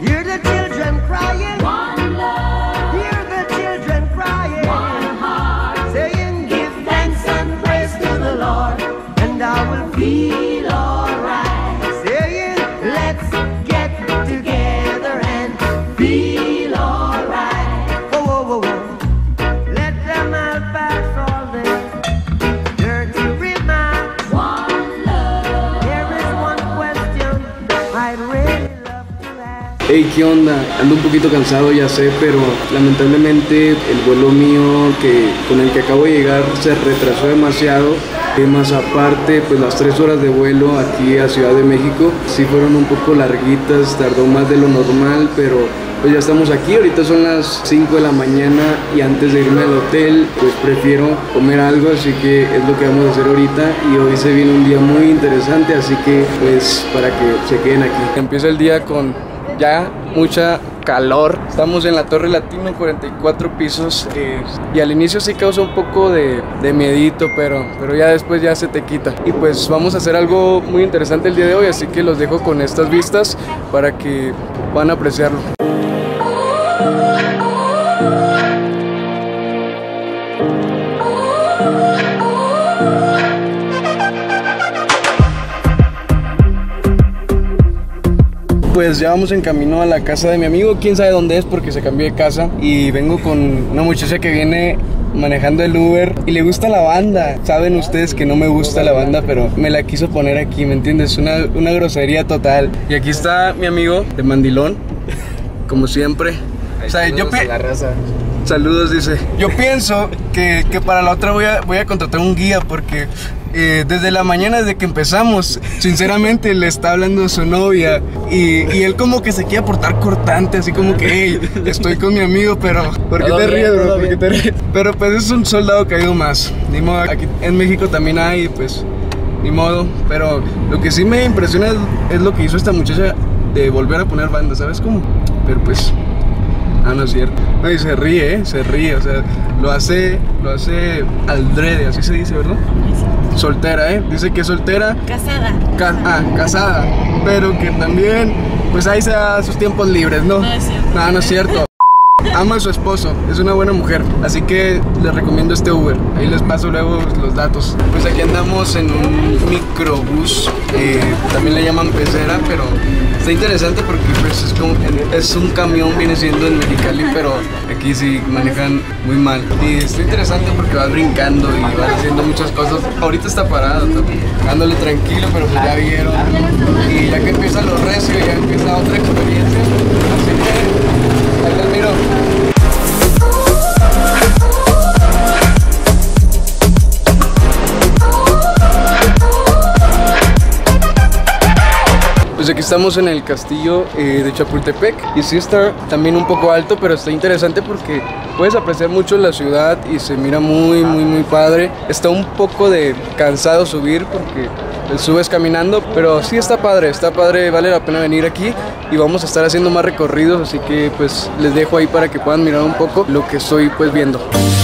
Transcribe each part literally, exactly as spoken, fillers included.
Hear the children crying. One love. Hear the children crying. One heart. Saying, give thanks and praise to the Lord, and I will feel alright. Saying, let's get together and feel alright. Whoa, whoa, whoa, whoa. Let them all pass all their dirty remarks. One love. There is one question I'd really love to ask. Hey, ¿qué onda? Ando un poquito cansado, ya sé, pero lamentablemente el vuelo mío que, con el que acabo de llegar se retrasó demasiado. Y más aparte, pues las tres horas de vuelo aquí a Ciudad de México sí fueron un poco larguitas, tardó más de lo normal, pero pues ya estamos aquí. Ahorita son las cinco de la mañana y antes de irme al hotel, pues prefiero comer algo, así que es lo que vamos a hacer ahorita. Y hoy se viene un día muy interesante, así que pues para que se queden aquí. Empieza el día con ya mucha calor. Estamos en la Torre Latino, cuarenta y cuatro pisos, eh, y al inicio sí causa un poco de, de miedito, pero, pero ya después ya se te quita. Y pues vamos a hacer algo muy interesante el día de hoy, así que los dejo con estas vistas para que puedan apreciarlo. Pues ya vamos en camino a la casa de mi amigo, quién sabe dónde es porque se cambió de casa. Y vengo con una muchacha que viene manejando el Uber y le gusta la banda. Saben ustedes que no me gusta la banda, pero me la quiso poner aquí, ¿me entiendes? Una, una grosería total. Y aquí está mi amigo de mandilón, como siempre. O sea, yo pi- la raza. Saludos, dice. Yo pienso que, que para la otra voy a, voy a contratar un guía porque eh, desde la mañana, desde que empezamos, sinceramente le está hablando a su novia y, y él como que se quiere portar cortante, así como que, hey, estoy con mi amigo, pero ¿por qué te ríes, bro? ¿Por qué te ríes? Pero pues es un soldado caído más. Ni modo, aquí en México también hay, pues, ni modo. Pero lo que sí me impresiona es, es lo que hizo esta muchacha de volver a poner banda, ¿sabes cómo? Pero pues... Ah, no es cierto. No, y se ríe, ¿eh? Se ríe, o sea, lo hace, lo hace aldrede, así se dice, ¿verdad? Soltera, ¿eh? Dice que es soltera. Casada. Ca ah, casada. Pero que también, pues ahí se da sus tiempos libres, ¿no? No es cierto. No, no es cierto. Ama a su esposo, es una buena mujer, así que les recomiendo este Uber. Ahí les paso luego los datos. Pues aquí andamos en un microbús, eh, también le llaman pecera, pero está interesante porque pues es, como, es un camión, viene siendo en Mexicali, pero aquí sí manejan muy mal. Y está interesante porque vas brincando y vas haciendo muchas cosas. Ahorita está parado, dándole tranquilo, pero pues ya vieron. Y ya que empieza lo recio, ya empieza otra experiencia, así que ahí les miro. Pues aquí estamos en el castillo eh, de Chapultepec y sí está también un poco alto, pero está interesante porque puedes apreciar mucho la ciudad y se mira muy muy muy padre. Está un poco de cansado subir porque subes caminando, pero sí está padre, está padre, vale la pena venir aquí y vamos a estar haciendo más recorridos, así que pues les dejo ahí para que puedan mirar un poco lo que estoy pues viendo.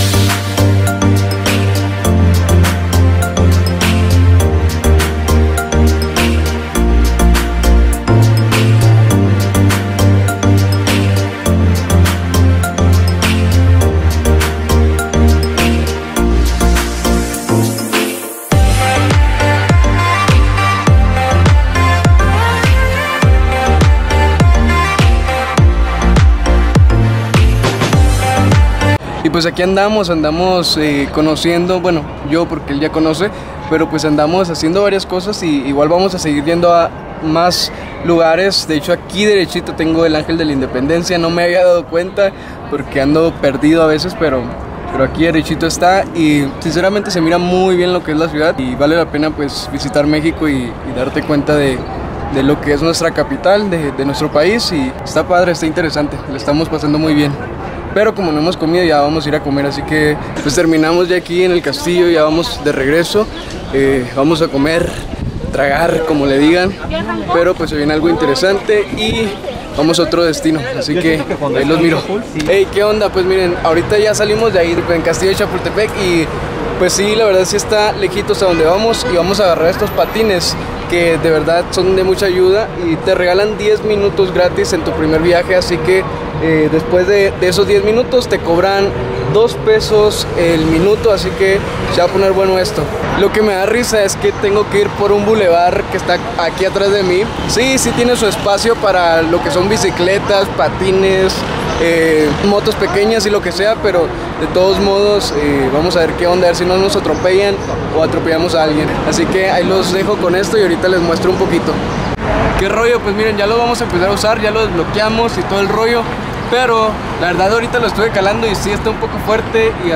Y pues aquí andamos, andamos eh, conociendo, bueno, yo porque él ya conoce, pero pues andamos haciendo varias cosas y igual vamos a seguir yendo a más lugares. De hecho aquí derechito tengo el Ángel de la Independencia, no me había dado cuenta porque ando perdido a veces, pero, pero aquí derechito está y sinceramente se mira muy bien lo que es la ciudad y vale la pena pues visitar México y, y darte cuenta de, de lo que es nuestra capital, de, de nuestro país, y está padre, está interesante, le estamos pasando muy bien. Pero como no hemos comido, ya vamos a ir a comer, así que pues terminamos ya aquí en el castillo, ya vamos de regreso, eh, vamos a comer, tragar, como le digan, pero pues se viene algo interesante y vamos a otro destino, así que ahí los miro. Hey, ¿qué onda? Pues miren, ahorita ya salimos de ahí en Castillo de Chapultepec y pues sí, la verdad sí está lejitos a donde vamos y vamos a agarrar estos patines que de verdad son de mucha ayuda y te regalan diez minutos gratis en tu primer viaje, así que eh, después de, de esos diez minutos te cobran dos pesos el minuto, así que se va a poner bueno esto. Lo que me da risa es que tengo que ir por un bulevar que está aquí atrás de mí. Sí, sí tiene su espacio para lo que son bicicletas, patines, eh, motos pequeñas y lo que sea, pero de todos modos eh, vamos a ver qué onda, a ver si no nos atropellan o atropellamos a alguien. Así que ahí los dejo con esto y ahorita les muestro un poquito. ¿Qué rollo? Pues miren, ya lo vamos a empezar a usar, ya lo desbloqueamos y todo el rollo. Pero la verdad ahorita lo estuve calando y sí está un poco fuerte y...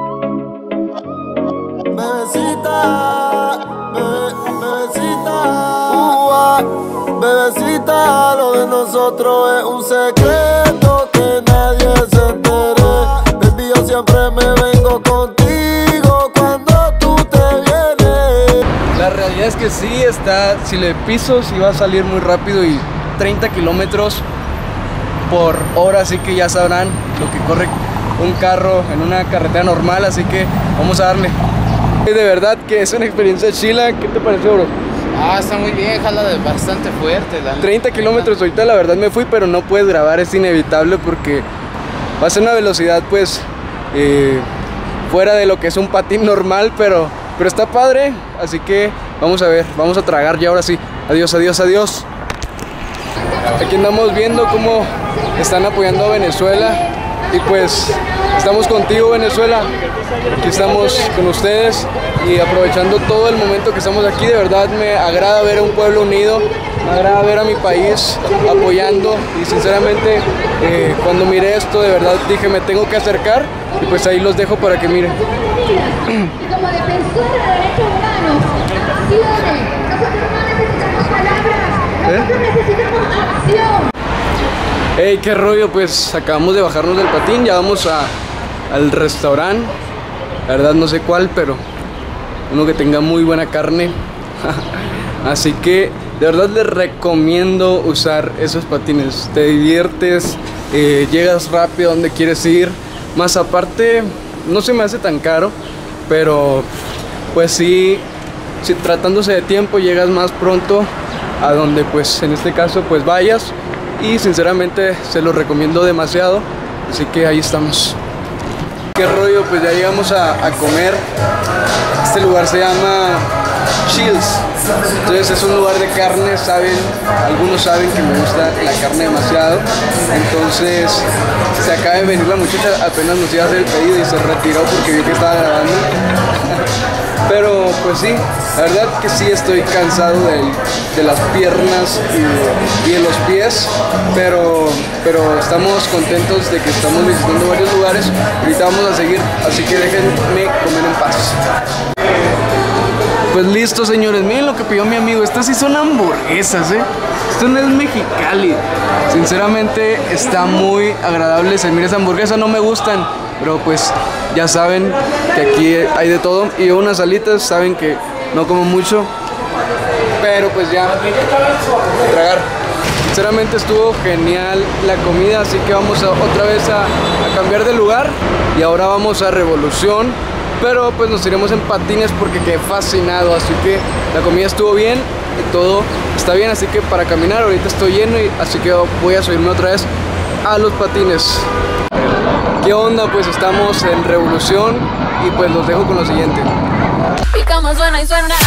Bebecita, bebe, bebecita, uh, bebecita, lo de nosotros es un secreto que nadie se entere. Baby, yo siempre me vengo contigo cuando tú te vienes. La realidad es que sí está, si le piso sí va a salir muy rápido y treinta kilómetros por hora, así que ya sabrán lo que corre un carro en una carretera normal, así que vamos a darle. De verdad que es una experiencia chila. ¿Qué te pareció, bro? Ah, está muy bien, jala de bastante fuerte. La treinta kilómetros ahorita, la verdad me fui, pero no puedes grabar, es inevitable porque va a ser una velocidad pues eh, fuera de lo que es un patín normal, pero, pero está padre, así que vamos a ver, vamos a tragar ya ahora sí. Adiós, adiós, adiós. Aquí andamos viendo cómo están apoyando a Venezuela y pues estamos contigo, Venezuela. Aquí estamos con ustedes y aprovechando todo el momento que estamos aquí. De verdad me agrada ver a un pueblo unido, me agrada ver a mi país apoyando y sinceramente eh, cuando miré esto de verdad dije me tengo que acercar y pues ahí los dejo para que miren. Y como defensora de derechos humanos, acciones. Nosotros no necesitamos palabras, nosotros necesitamos acción. Hey, qué rollo, pues acabamos de bajarnos del patín, ya vamos a, al restaurante. La verdad no sé cuál, pero uno que tenga muy buena carne. Así que de verdad les recomiendo usar esos patines. Te diviertes, eh, llegas rápido a donde quieres ir. Más aparte, no se me hace tan caro, pero pues sí, sí, tratándose de tiempo llegas más pronto a donde pues en este caso pues vayas. Y sinceramente se los recomiendo demasiado. Así que ahí estamos. ¿Qué rollo? Pues ya llegamos a, a comer. Este lugar se llama Chills. Entonces es un lugar de carne, saben, algunos saben que me gusta la carne demasiado. Entonces se acaba de venir la muchacha, apenas nos iba a hacer el pedido y se retiró porque vi que estaba grabando. Pero pues sí, la verdad que sí estoy cansado de, de las piernas y, y de los pies, pero, pero estamos contentos de que estamos visitando varios lugares. Ahorita vamos a seguir, así que déjenme comer en paz. Pues listo, señores, miren lo que pidió mi amigo. Estas sí son hamburguesas, ¿eh? Esto no es Mexicali. Sinceramente está muy agradable. Se mira esa hamburguesa, no me gustan, pero pues ya saben que aquí hay de todo. Y unas alitas, saben que no como mucho, pero pues ya a tragar. Sinceramente estuvo genial la comida, así que vamos a, otra vez a, a cambiar de lugar. Y ahora vamos a Revolución, pero pues nos iremos en patines porque quedé fascinado. Así que la comida estuvo bien y todo está bien, así que para caminar ahorita estoy lleno, y así que voy a subirme otra vez a los patines. ¿Qué onda? Pues estamos en Revolución y pues los dejo con lo siguiente. Y como suena y suena.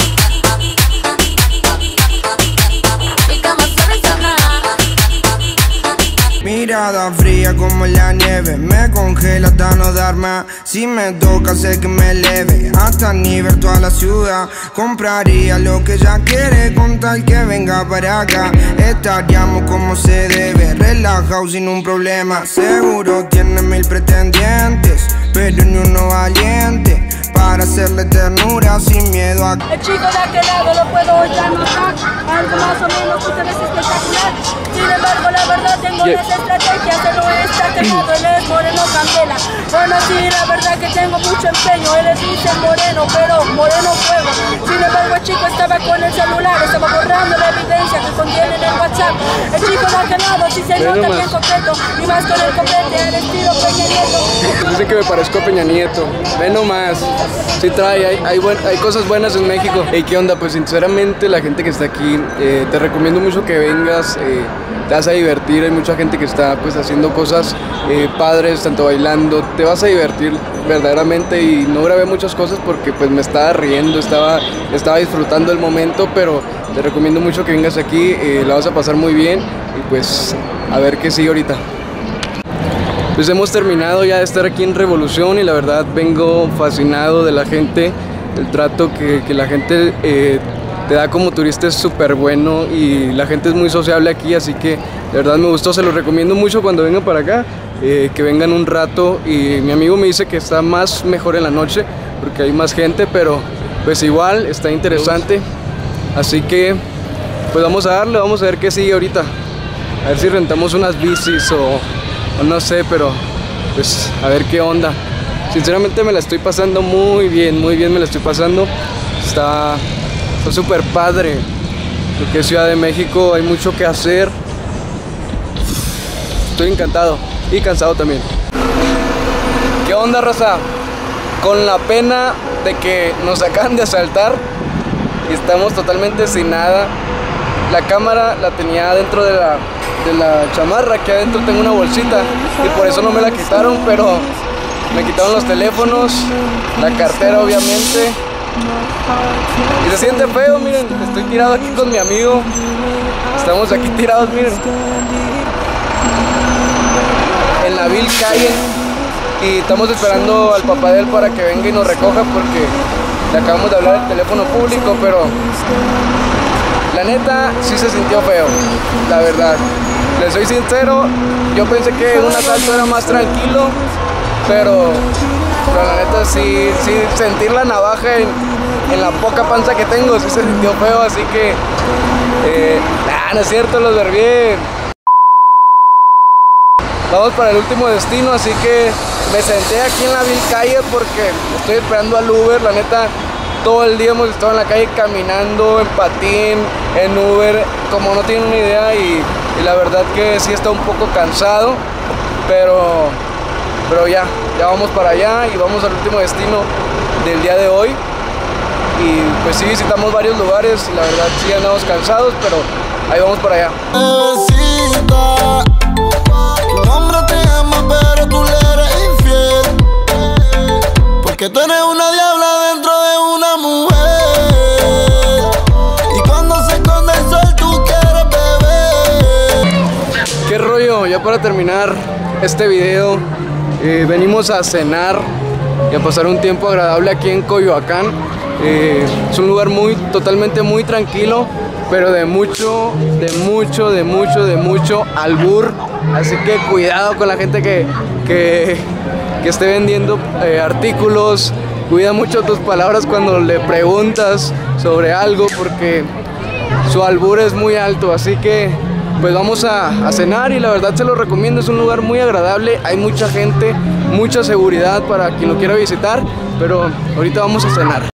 Mirada fría como la nieve, me congela hasta no dar más. Si me toca sé que me eleve hasta nivel toda la ciudad. Compraría lo que ella quiere con tal que venga para acá. Estaríamos como se debe, relajado sin un problema. Seguro tiene mil pretendientes, pero ni uno valiente para hacerle ternura sin miedo a... El chico de aquel lado lo puedo llamar, algo más o menos ustedes espectacular. Sin embargo, la verdad tengo Yeah. las estrategias, él no está quemado, él es moreno candela. Bueno, sí, la verdad que tengo mucho empeño, él es Mister Moreno, pero moreno fuego. Sin embargo, el chico estaba con el celular, estaba borrando la evidencia que contiene en el WhatsApp. El chico de aquel lado sí se Ve nota nomás. bien coqueto, y más con el copete al estilo Peña Nieto. Dicen que me parezco a Peña Nieto. Ve nomás. Sí trae, hay, hay, buen- hay cosas buenas en México. Hey, ¿qué onda? Pues sinceramente la gente que está aquí, eh, te recomiendo mucho que vengas. eh, te vas a divertir. Hay mucha gente que está pues haciendo cosas eh, padres, tanto bailando. Te vas a divertir verdaderamente y no grabé muchas cosas porque pues me estaba riendo, estaba, estaba disfrutando el momento, pero te recomiendo mucho que vengas aquí. eh, la vas a pasar muy bien y pues a ver qué sigue ahorita. Pues hemos terminado ya de estar aquí en Revolución y la verdad vengo fascinado de la gente. El trato que, que la gente eh, te da como turista es súper bueno y la gente es muy sociable aquí, así que de verdad me gustó, se los recomiendo mucho cuando vengan para acá, eh, que vengan un rato. Y mi amigo me dice que está más mejor en la noche porque hay más gente, pero pues igual está interesante. Así que pues vamos a darle, vamos a ver qué sigue ahorita. A ver si rentamos unas bicis o... o no sé, pero pues a ver qué onda. Sinceramente me la estoy pasando muy bien, muy bien me la estoy pasando. Está súper padre. Lo que es Ciudad de México, hay mucho que hacer. Estoy encantado y cansado también. ¿Qué onda, raza? Con la pena de que nos acaban de asaltar y estamos totalmente sin nada. La cámara la tenía dentro de la, de la chamarra, que adentro tengo una bolsita y por eso no me la quitaron, pero me quitaron los teléfonos, la cartera obviamente. Y se siente feo, miren, estoy tirado aquí con mi amigo. Estamos aquí tirados, miren, en la vil calle y estamos esperando al papá de él para que venga y nos recoja porque le acabamos de hablar el teléfono público, pero la neta sí se sintió feo, la verdad. Les soy sincero, yo pensé que un asalto era más tranquilo, pero, pero la neta sí, sí sentir la navaja en, en la poca panza que tengo sí se sintió feo, así que eh, nah, no es cierto, los ver bien. Vamos para el último destino, así que me senté aquí en la vil calle porque estoy esperando al Uber. La neta, todo el día hemos estado en la calle caminando, en patín, en Uber, como no tienen una idea, y, y la verdad que sí está un poco cansado, pero, pero ya, ya vamos para allá y vamos al último destino del día de hoy. Y pues sí visitamos varios lugares y la verdad sí andamos cansados, pero ahí vamos para allá. Bebecita, tu hombre te ama pero tú le eres infiel, porque tú eres una diabla dentro de una mujer, y cuando se esconde el sol tú quieres beber. ¿Qué rollo? Ya para terminar este video, eh, venimos a cenar y a pasar un tiempo agradable aquí en Coyoacán. Eh, es un lugar muy, totalmente muy tranquilo, pero de mucho, de mucho, de mucho, de mucho albur. Así que cuidado con la gente que, que, que esté vendiendo eh, artículos. Cuida mucho tus palabras cuando le preguntas sobre algo, porque su albur es muy alto. Así que pues vamos a, a cenar y la verdad se lo recomiendo, es un lugar muy agradable, hay mucha gente, mucha seguridad para quien lo quiera visitar, pero ahorita vamos a cenar.